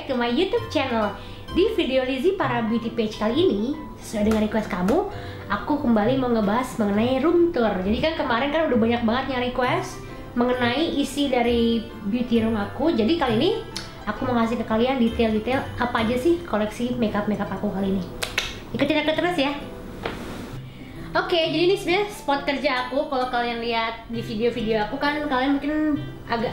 back to my YouTube channel. Di video Lizzie Parra Beauty Page kali ini, sesuai dengan request kamu, aku kembali mau ngebahas mengenai room tour. Jadi kan kemarin kan udah banyak banget yang request mengenai isi dari beauty room aku. Jadi kali ini aku mau ngasih ke kalian detail-detail apa aja sih koleksi makeup aku kali ini. Ikutin aku terus ya. Oke, jadi ini sebenarnya spot kerja aku. Kalau kalian lihat di video-video aku kan kalian mungkin agak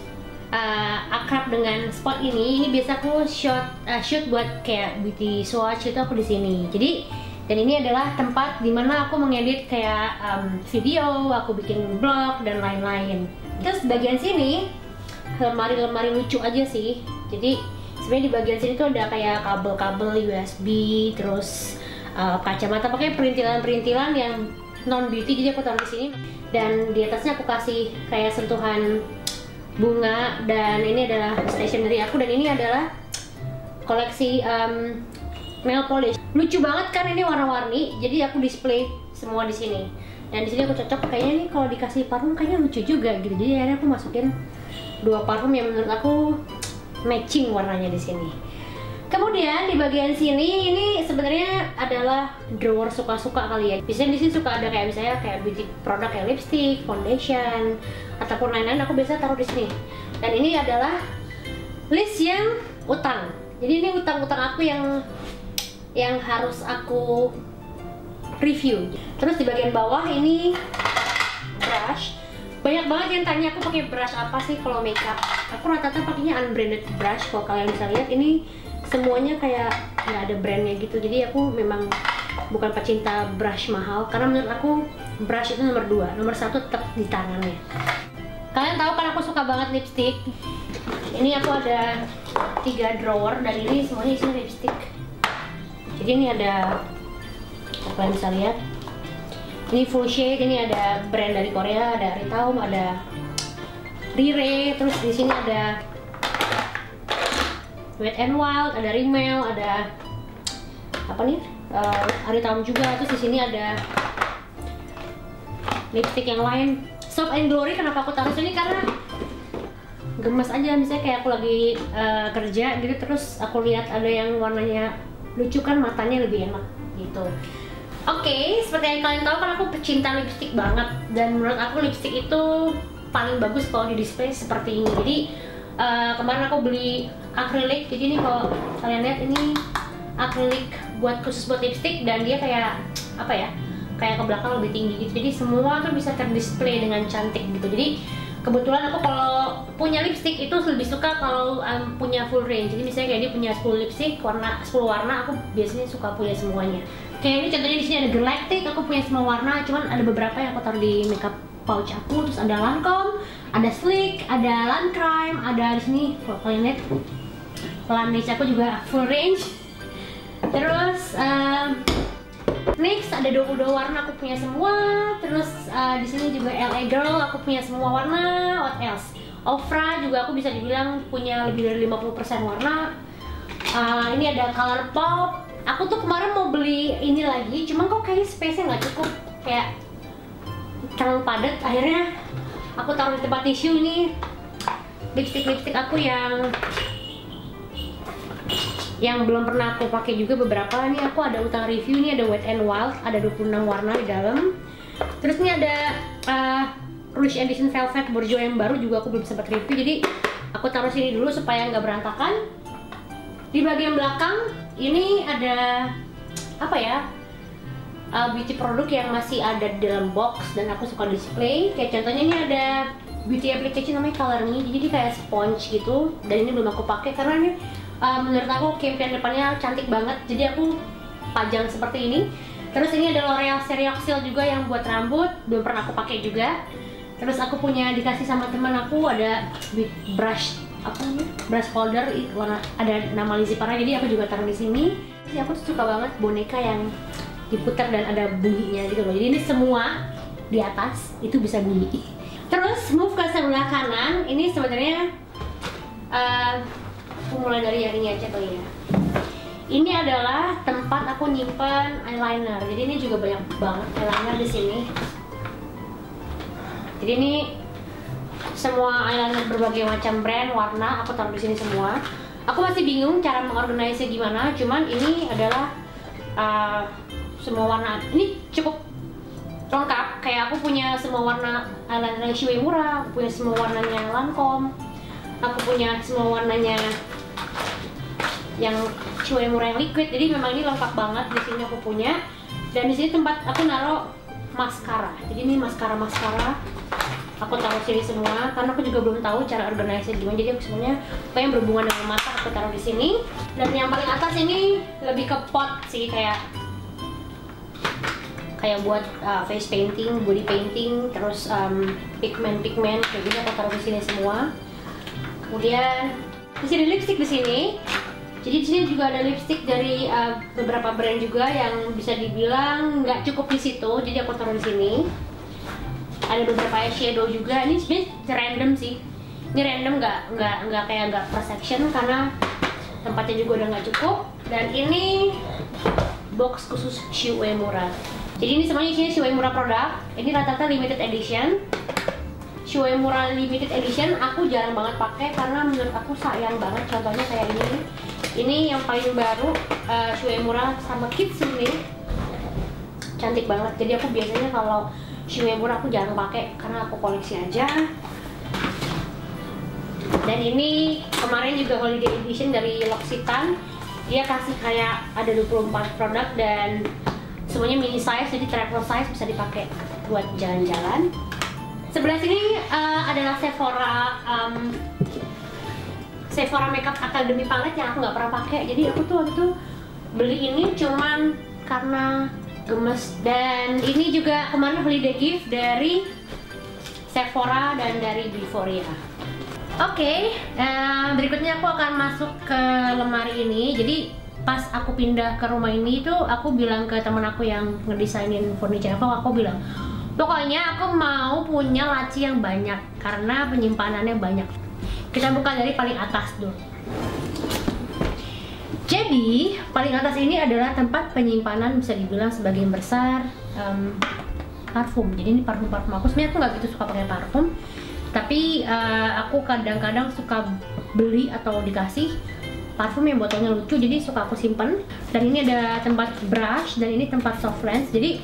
akrab dengan spot ini. Ini biasa aku shoot buat kayak beauty swatch itu aku di sini. Jadi dan ini adalah tempat dimana aku mengedit kayak video, aku bikin vlog dan lain-lain. Terus bagian sini lemari-lemari lucu aja sih. Jadi sebenarnya di bagian sini tuh ada kayak kabel-kabel USB, terus kacamata pakai perintilan-perintilan yang non beauty, jadi aku taruh di sini. Dan di atasnya aku kasih kayak sentuhan bunga, dan ini adalah stationery aku, dan ini adalah koleksi nail polish. Lucu banget kan, ini warna-warni, jadi aku display semua di sini. Dan di sini aku cocok, kayaknya nih kalau dikasih parfum kayaknya lucu juga gitu. Jadi akhirnya aku masukin dua parfum yang menurut aku matching warnanya di sini. Kemudian di bagian sini ini sebenarnya adalah drawer suka-suka kalian. Biasanya di sini suka ada kayak misalnya kayak beauty produk kayak lipstick, foundation, ataupun lain-lain. Aku biasa taruh di sini. Dan ini adalah list yang utang. Jadi ini utang-utang aku yang harus aku review. Terus di bagian bawah ini brush. Banyak banget yang tanya aku pakai brush apa sih kalau makeup. Aku rata-rata pakainya unbranded brush. Kalau kalian bisa lihat ini semuanya kayak nggak ada brandnya gitu. Jadi aku memang bukan pecinta brush mahal, karena menurut aku brush itu nomor 2, nomor 1 tetap di tangannya. Kalian tahu kan aku suka banget lipstick. Ini aku ada 3 drawer dan ini semuanya isinya lipstick. Jadi ini ada, kalian bisa lihat, ini full shade. Ini ada brand dari Korea, ada Ritaum, ada Rire, terus di sini ada Wet n Wild, ada Rimmel, ada apa nih? Ritaum juga. Terus di sini ada lipstick yang lain. Soft and Glory, kenapa aku taruh sini? Karena gemes aja, misalnya kayak aku lagi kerja gitu, terus aku lihat ada yang warnanya lucu kan, matanya lebih enak gitu. Oke, seperti yang kalian tahu kan aku pecinta lipstick banget, dan menurut aku lipstick itu paling bagus kalau di display seperti ini. Jadi kemarin aku beli akrilik, jadi ini kalau kalian lihat ini akrilik buat khusus buat lipstick, dan dia kayak apa ya, kayak ke belakang lebih tinggi gitu, jadi semua tuh bisa terdisplay dengan cantik gitu. Jadi kebetulan aku kalau punya lipstick itu lebih suka kalau punya full range. Jadi misalnya kayak dia punya 10 lipstick, 10 warna, aku biasanya suka punya semuanya. Kayak ini contohnya di sini ada Galactic, aku punya semua warna, cuman ada beberapa yang aku taruh di makeup pouch aku. Terus ada Lancome, ada Sleek, ada Lancrime, ada di sini kalau kalian lihat Laneige aku juga full range. Terus next ada 22 warna, aku punya semua. Terus di sini juga LA Girl, aku punya semua warna. What else? Ofra juga aku bisa dibilang punya lebih dari 50% warna. Ini ada Color Pop. Aku tuh kemarin mau beli ini lagi, cuman kok kayaknya space-nya nggak cukup, kayak terlalu padat. Akhirnya aku taruh di tempat tisu. Ini lipstick aku yang belum pernah aku pakai juga beberapa. Ini aku ada utang review. Ini ada Wet n Wild, ada 26 warna di dalam. Terus ini ada Rouge Edition Velvet Bourjois yang baru, juga aku belum sempat review, jadi aku taruh sini dulu supaya nggak berantakan. Di bagian belakang ini ada apa ya, beauty produk yang masih ada di dalam box dan aku suka display. Kayak contohnya ini ada beauty application namanya Color Me, jadi dia kayak sponge gitu, dan ini belum aku pakai karena ini menurut aku campaign depannya cantik banget, jadi aku pajang seperti ini. Terus ini ada L'Oreal Serioxyl juga yang buat rambut, belum pernah aku pakai juga. Terus aku punya dikasih sama teman aku, ada brush apa namanya, brush holder warna, ada nama Lizzie Parra, jadi aku juga taruh di sini. Jadi aku tuh suka banget boneka yang diputar dan ada bunyinya gitu loh. Jadi ini semua di atas itu bisa bunyi. Terus move ke sebelah kanan, ini sebenarnya aku mulai dari yang ini aja kali ya. Ini adalah tempat aku nyimpan eyeliner. Jadi ini juga banyak banget eyeliner di sini. Jadi ini semua eyeliner berbagai macam brand, warna, aku taruh di sini semua. Aku masih bingung cara mengorganisasi gimana, cuman ini adalah semua warna. Ini cukup lengkap, kayak aku punya semua warna eyeliner Shue Mura, aku punya semua warnanya Lancome, aku punya semua warnanya yang Shue Mura yang liquid. Jadi memang ini lengkap banget. Di sini aku punya, dan di sini tempat aku naruh maskara. Jadi ini maskara aku taruh sini semua karena aku juga belum tahu cara organisasi gimana. Jadi aku semuanya apa yang berhubungan dengan mata aku taruh di sini. Dan yang paling atas ini lebih ke pot sih, kayak buat face painting, body painting, terus pigment kayak gitu aku taruh di sini semua. Kemudian di sini lipstick di sini. Jadi di sini juga ada lipstick dari beberapa brand juga yang bisa dibilang nggak cukup di situ. Jadi aku taruh di sini. Ada beberapa eyeshadow juga. Ini sebenarnya random sih. Ini random, nggak per section karena tempatnya juga udah nggak cukup. Dan ini box khusus Shue Mura. Jadi ini semuanya isinya Shue Mura produk. Ini rata-rata limited edition. Shue Mura limited edition aku jarang banget pakai karena menurut aku sayang banget. Contohnya kayak ini. Ini yang paling baru Shue Mura sama Kids ini. Cantik banget. Jadi aku biasanya kalau Shue Mura aku jarang pakai karena aku koleksi aja. Dan ini kemarin juga holiday edition dari L'Occitane. Dia kasih kayak ada 24 produk dan semuanya mini size, jadi travel size, bisa dipakai buat jalan-jalan. Sebelah sini adalah Sephora Makeup Academy palette yang aku nggak pernah pakai. Jadi aku tuh waktu itu beli ini cuman karena gemes. Dan ini juga kemarin holiday gift dari Sephora dan dari Euphoria. Oke, berikutnya aku akan masuk ke lemari ini. Jadi pas aku pindah ke rumah ini tuh aku bilang ke teman aku yang ngedesainin furniture aku bilang, pokoknya aku mau punya laci yang banyak karena penyimpanannya banyak. Kita buka dari paling atas dulu. Jadi paling atas ini adalah tempat penyimpanan, bisa dibilang sebagian besar parfum. Jadi ini parfum aku. Sebenarnya aku nggak gitu suka pakai parfum, tapi aku kadang-kadang suka beli atau dikasih parfum yang botolnya lucu, jadi suka aku simpen. Dan ini ada tempat brush dan ini tempat soft lens. Jadi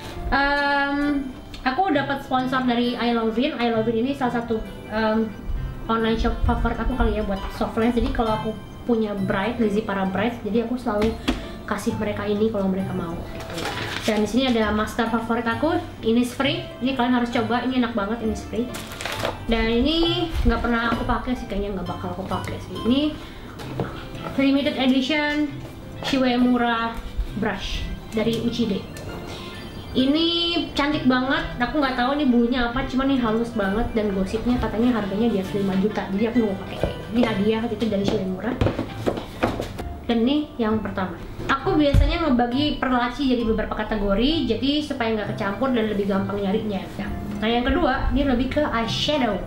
aku dapat sponsor dari AVENU. AVENU ini salah satu online shop favorit aku kali ya buat soft lens. Jadi kalau aku punya bright, Lizzie Parra bright, jadi aku selalu kasih mereka ini kalau mereka mau gitu. Dan di sini ada masker favorit aku, Innisfree. Ini kalian harus coba, ini enak banget Innisfree. Dan ini nggak pernah aku pakai sih, kayaknya nggak bakal aku pakai sih. Ini limited edition Shue Mura brush dari Uchide. Ini cantik banget. Aku nggak tahu ini bulunya apa, cuman ini halus banget dan gosipnya katanya harganya di atas 5 juta. Jadi aku nggak mau pakai. Ini hadiah itu dari Shue Mura. Dan ini yang pertama. Aku biasanya ngebagi per laci jadi beberapa kategori, jadi supaya nggak kecampur dan lebih gampang nyarinya. Nah yang kedua, ini lebih ke eyeshadow.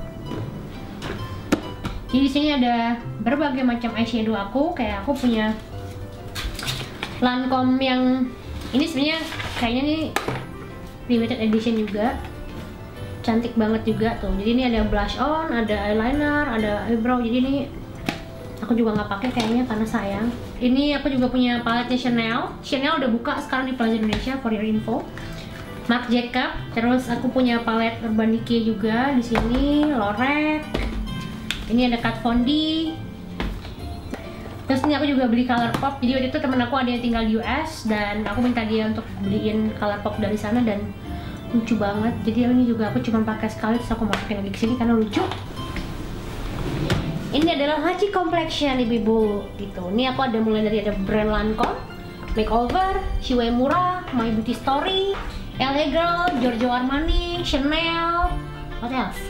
Jadi di sini ada berbagai macam eyeshadow aku. Kayak aku punya Lancome yang ini sebenarnya kayaknya nih limited edition juga, cantik banget juga tuh. Jadi ini ada blush on, ada eyeliner, ada eyebrow. Jadi ini aku juga nggak pakai kayaknya karena sayang. Ini aku juga punya paletnya Chanel udah buka sekarang di Plaza Indonesia, for your info. Marc Jacob. Terus aku punya palet Urban Decay juga di sini, Loreal. Ini ada Kat Von D. Terus ini aku juga beli Colourpop. Jadi waktu itu temen aku ada yang tinggal di US dan aku minta dia untuk beliin Colourpop dari sana dan lucu banget. Jadi ini juga aku cuma pakai sekali, terus aku masukin lagi ke sini karena lucu. Ini adalah laci complexion ibu-ibu gitu. Ini aku ada mulai dari ada brand Lancome, Makeover, Shue Mura, My Beauty Story, LA Girl, Giorgio Armani, Chanel, what else?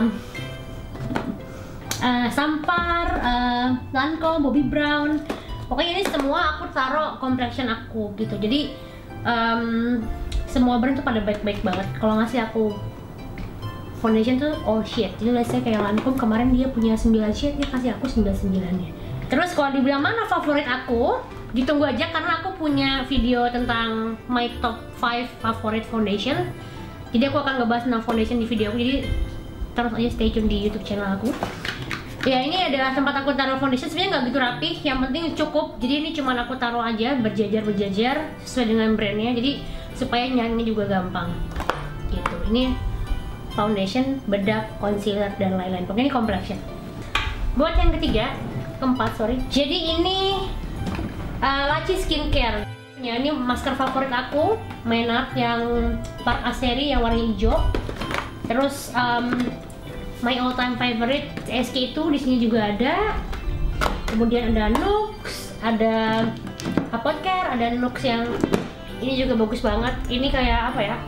Sampar, Lancome, Bobbi Brown. Pokoknya ini semua aku taruh complexion aku gitu. Jadi semua brand tuh pada baik-baik banget. Kalau ngasih aku foundation tuh all shade. Jadi let's say kayak Lancome kemarin dia punya 9 shade, dia kasih aku 99-nya. Terus kalau dibilang mana favorit aku, ditunggu aja karena aku punya video tentang my top 5 favorite foundation. Jadi aku akan ngebahas tentang foundation di video aku. Jadi terus aja stay tune di YouTube channel aku. Ya ini adalah tempat aku taruh foundation. Sebenarnya nggak gitu rapih, yang penting cukup. Jadi ini cuma aku taruh aja berjajar sesuai dengan brandnya. Jadi supaya nyarinya juga gampang. Gitu. Ini foundation, bedak, concealer dan lain-lain. Pokoknya ini complexion. Buat yang keempat, sorry. Jadi ini laci skincare. Ya, ini masker favorit aku, Maynard yang Park Aseri yang warna hijau. Terus my all time favorite SK itu di sini juga ada. Kemudian ada Nux, ada Apotcare, ada Nux yang ini juga bagus banget. Ini kayak apa ya?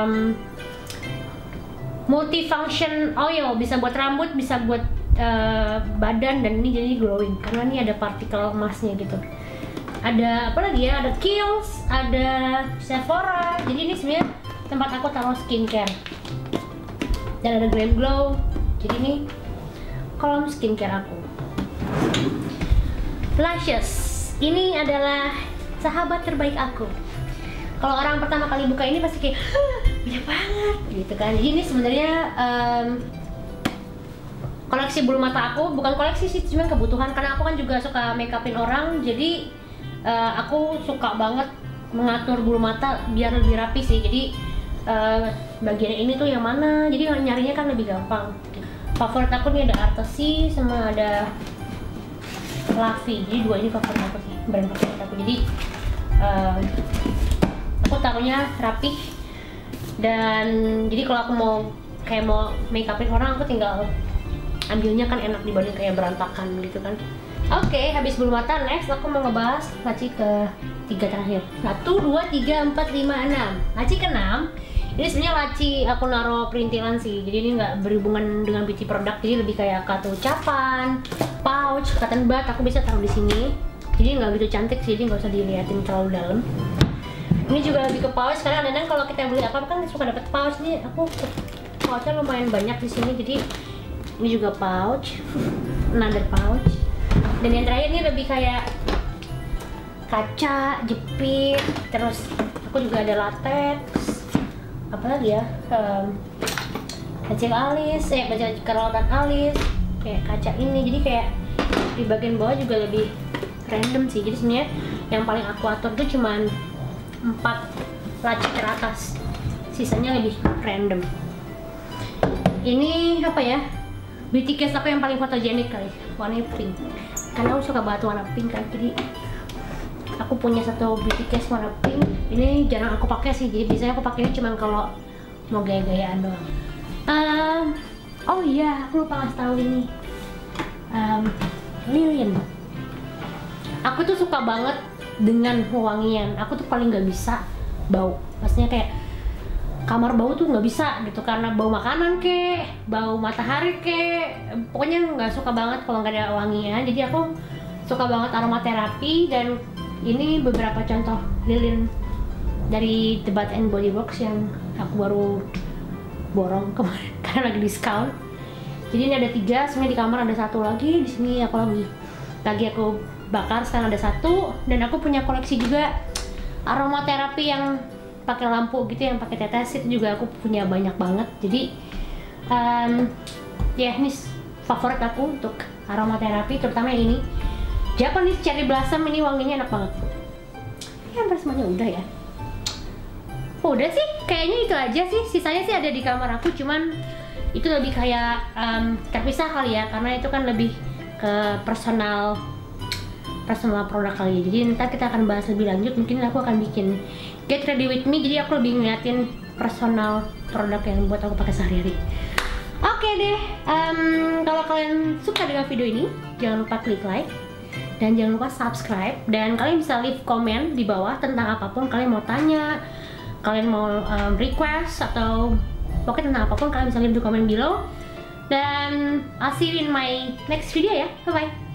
Multifunction oil, bisa buat rambut, bisa buat badan, dan ini jadi glowing karena ini ada partikel emasnya gitu. Ada apa lagi ya? Ada Kiehl's, ada Sephora. Jadi ini sebenarnya tempat aku taruh skincare. Dan ada Glam Glow. Jadi ini kolom skincare aku. Lashes. Ini adalah sahabat terbaik aku. Kalau orang pertama kali buka ini pasti kayak banyak banget gitu kan. Jadi ini sebenarnya koleksi bulu mata aku, bukan koleksi sih, cuma kebutuhan karena aku kan juga suka make upin orang. Jadi aku suka banget mengatur bulu mata biar lebih rapi sih. Jadi bagian ini tuh yang mana, jadi nyarinya kan lebih gampang. Favorit aku nih ada Artesi sama ada Lavi. Jadi dua ini favorit aku sih, brand favorit aku. Jadi aku taruhnya rapih. Dan jadi kalau aku mau make upin orang, aku tinggal ambilnya kan enak dibanding kayak berantakan gitu kan. Oke, habis bulu mata, next aku mau ngebahas laci ketiga terakhir. 1, 2, 3, 4, 5, 6. Laci ke-6, ini sebenarnya laci aku naruh perintilan sih. Jadi ini nggak berhubungan dengan beauty product, jadi lebih kayak kartu ucapan, pouch, cotton bud, aku bisa taruh di sini. Jadi nggak begitu cantik sih, jadi nggak usah dilihatin terlalu dalam. Ini juga lebih ke pouch, karena kadang-kadang kalau kita beli apa kan suka dapet pouch. Nih aku pouchnya lumayan banyak di sini, jadi ini juga pouch, another pouch. Dan yang terakhir ini lebih kayak kaca, jepit, terus aku juga ada latex, apa lagi ya, kecil alis, kerautan alis, kayak kaca ini. Jadi kayak di bagian bawah juga lebih random sih. Jadi sebenarnya yang paling aku atur tuh cuman 4 laci teratas, sisanya lebih random. Ini apa ya? Beauty case aku yang paling fotogenik kali, warnanya pink. Karena aku suka banget warna pink kan, jadi aku punya satu beauty case warna pink. Ini jarang aku pakai sih, jadi biasanya aku pakainya cuma kalau mau gaya-gayaan doang. Oh iya, aku lupa ngasih tahu ini. Lilin. Aku tuh suka banget dengan wangian. Aku tuh paling nggak bisa bau. Maksudnya kayak kamar bau tuh nggak bisa gitu, karena bau makanan kek, bau matahari kek, pokoknya nggak suka banget kalau nggak ada wangian. Jadi aku suka banget aromaterapi, dan ini beberapa contoh lilin dari The Bath and Body Works yang aku baru borong kemarin karena lagi diskon. Jadi ini ada 3, sebenarnya di kamar ada 1 lagi, di sini aku lagi aku bakar, sekarang ada 1. Dan aku punya koleksi juga aromaterapi yang pakai lampu gitu, yang pakai tetes, itu juga aku punya banyak banget. Jadi ya ini favorit aku untuk aromaterapi, terutama yang ini Japanese Cherry Blossom. Ini wanginya enak banget. Ya hampir semuanya udah ya. Udah sih, kayaknya itu aja sih. Sisanya sih ada di kamar aku, cuman itu lebih kayak terpisah kali ya, karena itu kan lebih ke personal produk kali ya. Jadi ntar kita akan bahas lebih lanjut, mungkin aku akan bikin get ready with me, jadi aku lebih ngeliatin personal produk yang buat aku pakai sehari-hari. Oke deh, kalau kalian suka dengan video ini, jangan lupa klik like dan jangan lupa subscribe, dan kalian bisa leave comment di bawah tentang apapun kalian mau tanya, kalian mau request, atau pokoknya tentang apapun kalian bisa leave di comment below. Dan I'll see you in my next video ya, bye bye.